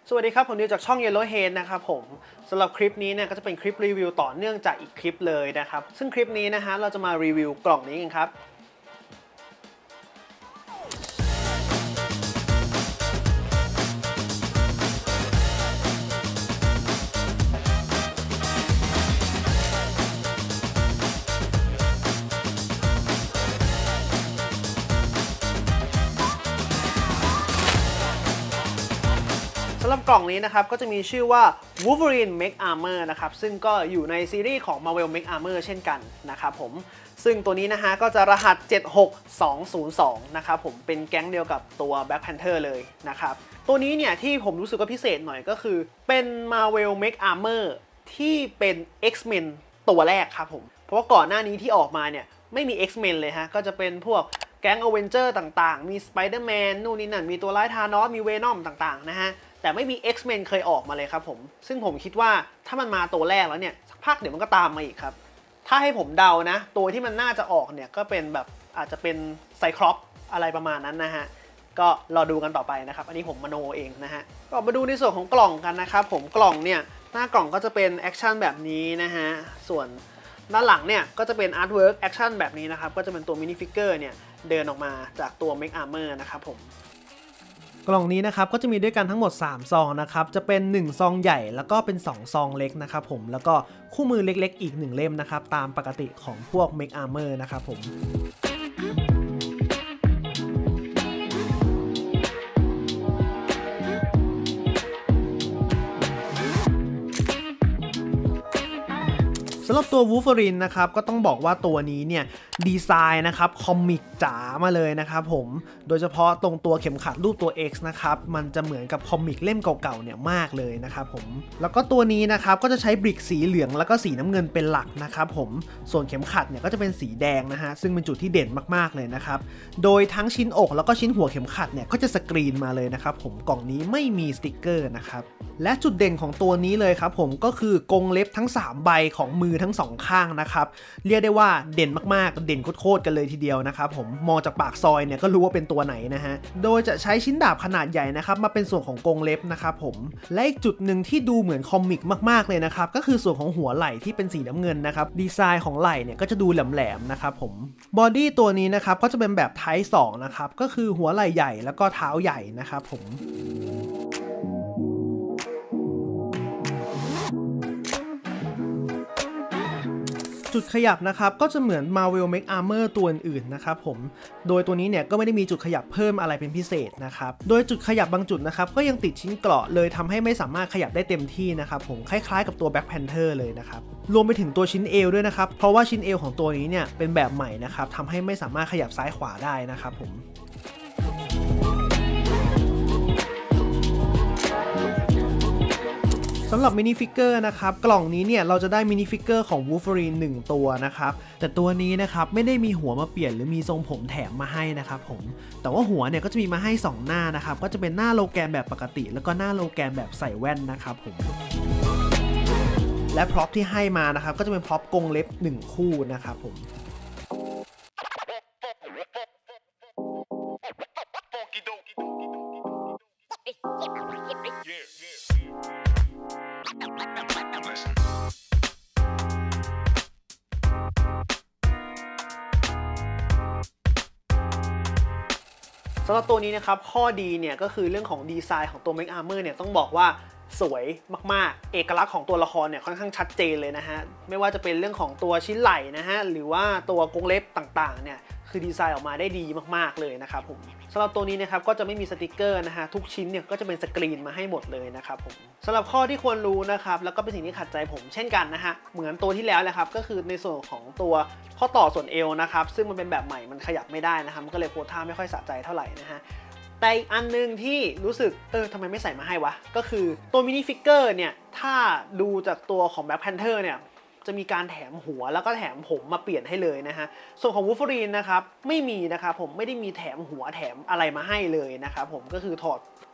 สวัสดีครับผมนิวจากช่อง Yellow Hen นะครับผมสำหรับคลิปนี้เนี่ยก็จะเป็นคลิปรีวิวต่อเนื่องจากอีกคลิปเลยนะครับซึ่งคลิปนี้นะฮะเราจะมารีวิวกล่องนี้กันครับสำหรับกล่องนี้นะครับก็จะมีชื่อว่า Wolverine Mech Armor นะครับซึ่งก็อยู่ในซีรีส์ของ Marvel Mech Armor เช่นกันนะครับผมซึ่งตัวนี้นะฮะก็จะรหัส76202นะครับผมเป็นแก๊งเดียวกับตัว Black Panther เลยนะครับตัวนี้เนี่ยที่ผมรู้สึกว่าพิเศษหน่อยก็คือเป็น Marvel Mech Armor ที่เป็น X-Men ตัวแรกครับผมเพราะว่าก่อนหน้านี้ที่ออกมาเนี่ยไม่มี X-Men เลยฮะก็จะเป็นพวกแก๊งอเวนเจอร์ต่างๆมี Spider-Man นู่นนี่นั่นมีตัวร้ายธานอสมี Venom ต่างๆนะฮะแต่ไม่มี X-Men เคยออกมาเลยครับผมซึ่งผมคิดว่าถ้ามันมาตัวแรกแล้วเนี่ยสักพักเดี๋ยวมันก็ตามมาอีกครับถ้าให้ผมเดานะตัวที่มันน่าจะออกเนี่ยก็เป็นแบบอาจจะเป็นไซคลอปอะไรประมาณนั้นนะฮะก็รอดูกันต่อไปนะครับอันนี้ผมมโนเองนะฮะก็มาดูในส่วนของกล่องกันนะครับผมกล่องเนี่ยหน้ากล่องก็จะเป็นแอคชั่นแบบนี้นะฮะส่วนด้านหลังเนี่ยก็จะเป็นอาร์ตเวิร์กแอคชั่นแบบนี้นะครับก็จะเป็นตัวมินิฟิกเกอร์เนี่ยเดินออกมาจากตัว Mech Armor นะครับผมกล่องนี้นะครับก็จะมีด้วยกันทั้งหมด3ซองนะครับจะเป็น1ซองใหญ่แล้วก็เป็น2ซองเล็กนะครับผมแล้วก็คู่มือเล็กๆอีก1เล่มนะครับตามปกติของพวก Mech Armor นะครับผมสำหรับตัว Wolverine นะครับก็ต้องบอกว่าตัวนี้เนี่ยดีไซน์นะครับคอมิกจ๋ามาเลยนะครับผมโดยเฉพาะตรงตัวเข็มขัดรูปตัว X นะครับมันจะเหมือนกับคอมิกเล่มเก่าๆเนี่ยมากเลยนะครับผมแล้วก็ตัวนี้นะครับก็จะใช้บริกสีเหลืองแล้วก็สีน้ำเงินเป็นหลักนะครับผมส่วนเข็มขัดเนี่ยก็จะเป็นสีแดงนะฮะซึ่งเป็นจุดที่เด่นมากๆเลยนะครับโดยทั้งชิ้นอกแล้วก็ชิ้นหัวเข็มขัดเนี่ยก็จะสกรีนมาเลยนะครับผมกล่องนี้ไม่มีสติกเกอร์นะครับและจุดเด่นของตัวนี้เลยครับผมก็คือกรงเล็บทั้ง3ใบของมือทั้ง2ข้างนะครับเรียกได้ว่าเด่นมากๆเด่นโคตรกันเลยทีเดียวนะครับผมมองจากปากซอยเนี่ยก็รู้ว่าเป็นตัวไหนนะฮะโดยจะใช้ชิ้นดาบขนาดใหญ่นะครับมาเป็นส่วนของกรงเล็บนะครับผมและอีกจุดหนึ่งที่ดูเหมือนคอมิกมากๆเลยนะครับก็คือส่วนของหัวไหล่ที่เป็นสีน้ำเงินนะครับดีไซน์ของไหล่เนี่ยก็จะดูแหลมๆนะครับผมบอดี้ตัวนี้นะครับก็จะเป็นแบบไทป์2นะครับก็คือหัวไหล่ใหญ่แล้วก็เท้าใหญ่นะครับผมจุดขยับนะครับก็จะเหมือน Marvel Mech Armor ตัวอื่นๆนะครับผมโดยตัวนี้เนี่ยก็ไม่ได้มีจุดขยับเพิ่มอะไรเป็นพิเศษนะครับโดยจุดขยับบางจุดนะครับก็ยังติดชิ้นเกราะเลยทำให้ไม่สามารถขยับได้เต็มที่นะครับผมคล้ายๆกับตัว Black Panther เลยนะครับรวมไปถึงตัวชิ้นเอวด้วยนะครับเพราะว่าชิ้นเอวของตัวนี้เนี่ยเป็นแบบใหม่นะครับทำให้ไม่สามารถขยับซ้ายขวาได้นะครับผมสำหรับมินิฟิกเกอร์นะครับกล่องนี้เนี่ยเราจะได้มินิฟิกเกอร์ของ Wolverine 1ตัวนะครับแต่ตัวนี้นะครับไม่ได้มีหัวมาเปลี่ยนหรือมีทรงผมแถมมาให้นะครับผมแต่ว่าหัวเนี่ยก็จะมีมาให้2หน้านะครับก็จะเป็นหน้าโลแกนแบบปกติแล้วก็หน้าโลแกนแบบใส่แว่นนะครับผมและพร็อพที่ให้มานะครับก็จะเป็นพร็อพกรงเล็บ1คู่นะครับผมสำหรับตัวนี้นะครับข้อดีเนี่ยก็คือเรื่องของดีไซน์ของตัว Mech Armor เนี่ยต้องบอกว่าสวยมากๆเอกลักษณ์ของตัวละครเนี่ยค่อนข้างชัดเจนเลยนะฮะไม่ว่าจะเป็นเรื่องของตัวชิ้นไหล่นะฮะหรือว่าตัวกรงเล็บต่างๆเนี่ยคือดีไซน์ออกมาได้ดีมากๆเลยนะครับผมสำหรับตัวนี้นะครับก็จะไม่มีสติกเกอร์นะฮะทุกชิ้นเนี่ยก็จะเป็นสกรีนมาให้หมดเลยนะครับผมสำหรับข้อที่ควรรู้นะครับแล้วก็เป็นสิ่งที่ขัดใจผมเช่นกันนะฮะเหมือนตัวที่แล้วเลยครับก็คือในส่วนของตัวข้อต่อส่วนเอวนะครับซึ่งมันเป็นแบบใหม่มันขยับไม่ได้นะครับมันก็เลยโพสท่าไม่ค่อยสะใจเท่าไหร่นะฮะแต่อีกอันนึงที่รู้สึกทำไมไม่ใส่มาให้วะก็คือตัวมินิฟิกเกอร์เนี่ยถ้าดูจากตัวของ Black Panther เนี่ยจะมีการแถมหัวแล้วก็แถมผมมาเปลี่ยนให้เลยนะฮะส่วนของ Wolverine นะครับไม่มีนะครับผมไม่ได้มีแถมหัวแถมอะไรมาให้เลยนะครับผมก็คือถอด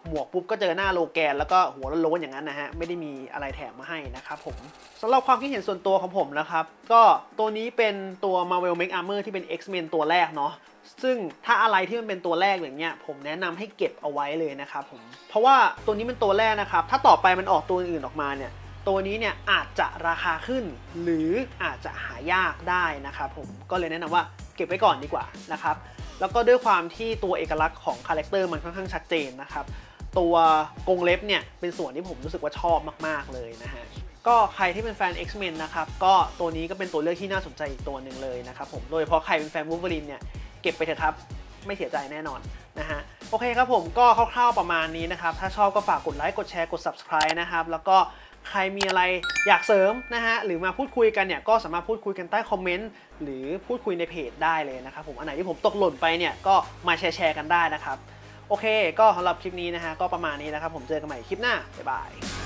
หมวกปุ๊บก็เจอหน้าโลแกนแล้วก็หัวโล้นๆอย่างนั้นนะฮะไม่ได้มีอะไรแถมมาให้นะครับผมสำหรับความคิดเห็นส่วนตัวของผมนะครับก็ตัวนี้เป็นตัว Marvel Make Armor ที่เป็น X-Men ตัวแรกเนาะซึ่งถ้าอะไรที่มันเป็นตัวแรกอย่างเงี้ยผมแนะนำให้เก็บเอาไว้เลยนะครับผมเพราะว่าตัวนี้เป็นตัวแรกนะครับถ้าต่อไปมันออกตัวอื่นออกมาเนี่ยตัวนี้เนี่ยอาจจะราคาขึ้นหรืออาจจะหายากได้นะครับผมก็เลยแนะนำว่าเก็บไว้ก่อนดีกว่านะครับแล้วก็ด้วยความที่ตัวเอกลักษณ์ของคาแรคเตอร์มันค่อนข้างชัดเจนนะครับตัวกรงเล็บเนี่ยเป็นส่วนที่ผมรู้สึกว่าชอบมากๆเลยนะฮะก็ใครที่เป็นแฟน X-Men นะครับก็ตัวนี้ก็เป็นตัวเลือกที่น่าสนใจอีกตัวหนึ่งเลยนะครับผมโดยเฉพาะใครเป็นแฟน Wolverine เนี่ยเก็บไปเถอะครับไม่เสียใจแน่นอนนะฮะโอเคครับผมก็คร่าวๆประมาณนี้นะครับถ้าชอบก็ฝากกดไลค์กดแชร์กด Subscribe นะครับแล้วก็ใครมีอะไรอยากเสริมนะฮะหรือมาพูดคุยกันเนี่ยก็สามารถพูดคุยกันใต้คอมเมนต์หรือพูดคุยในเพจได้เลยนะครับผมอันไหนที่ผมตกหล่นไปเนี่ยก็มาแชร์กันได้นะครับโอเคก็สำหรับคลิปนี้นะฮะก็ประมาณนี้นะครับผมเจอกันใหม่คลิปหน้าบ๊ายบาย